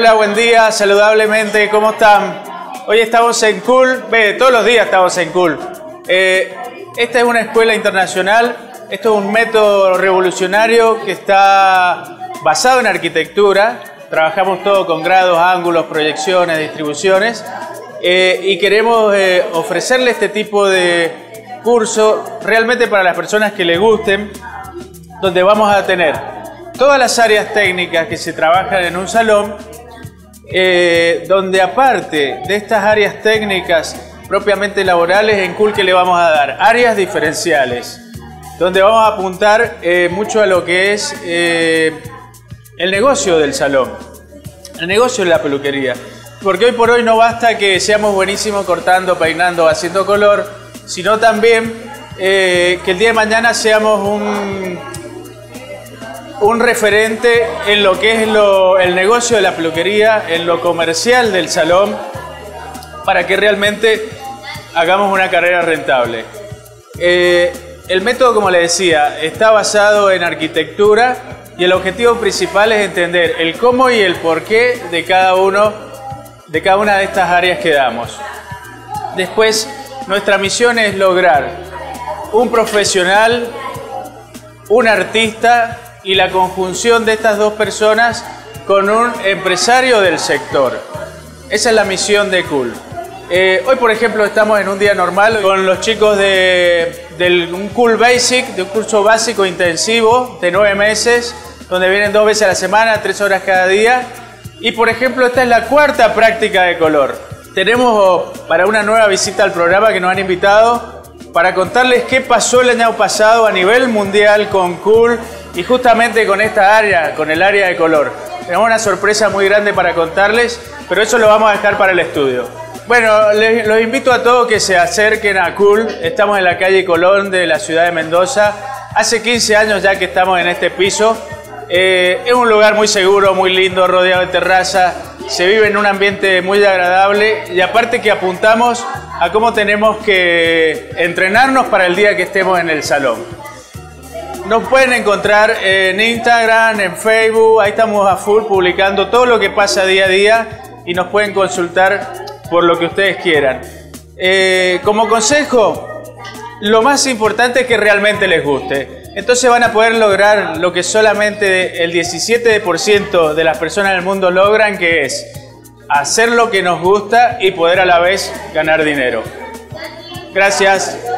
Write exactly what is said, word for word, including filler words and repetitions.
Hola, buen día, saludablemente, ¿cómo están? Hoy estamos en Cool, ve, todos los días estamos en Cool. Eh, esta es una escuela internacional, esto es un método revolucionario que está basado en arquitectura. Trabajamos todo con grados, ángulos, proyecciones, distribuciones eh, y queremos eh, ofrecerle este tipo de curso realmente para las personas que les gusten, donde vamos a tener todas las áreas técnicas que se trabajan en un salón, eh, donde aparte de estas áreas técnicas propiamente laborales, en Cool que le vamos a dar áreas diferenciales, donde vamos a apuntar eh, mucho a lo que es eh, el negocio del salón, el negocio de la peluquería, porque hoy por hoy no basta que seamos buenísimos cortando, peinando, haciendo color, sino también eh, que el día de mañana seamos un, un referente en lo que es lo, el negocio de la peluquería, en lo comercial del salón, para que realmente hagamos una carrera rentable. Eh, el método, como les decía, está basado en arquitectura y el objetivo principal es entender el cómo y el porqué de cada uno, de cada una de estas áreas que damos. Después, nuestra misión es lograr un profesional, un artista y la conjunción de estas dos personas con un empresario del sector. Esa es la misión de Cool. Eh, hoy, por ejemplo, estamos en un día normal con los chicos de, de un Cool Basic, de un curso básico intensivo de nueve meses, donde vienen dos veces a la semana, tres horas cada día. Y, por ejemplo, esta es la cuarta práctica de color. Tenemos para una nueva visita al programa que nos han invitado para contarles qué pasó el año pasado a nivel mundial con Cool y justamente con esta área, con el área de color. Tenemos una sorpresa muy grande para contarles, pero eso lo vamos a dejar para el estudio. Bueno, les, los invito a todos que se acerquen a Cool. Estamos en la calle Colón de la ciudad de Mendoza. Hace quince años ya que estamos en este piso. Eh, es un lugar muy seguro, muy lindo, rodeado de terraza. Se vive en un ambiente muy agradable y aparte que apuntamos a cómo tenemos que entrenarnos para el día que estemos en el salón. Nos pueden encontrar en Instagram, en Facebook, ahí estamos a full publicando todo lo que pasa día a día y nos pueden consultar por lo que ustedes quieran. Eh, como consejo, lo más importante es que realmente les guste. Entonces van a poder lograr lo que solamente el diecisiete por ciento de las personas del mundo logran, que es hacer lo que nos gusta y poder a la vez ganar dinero. Gracias.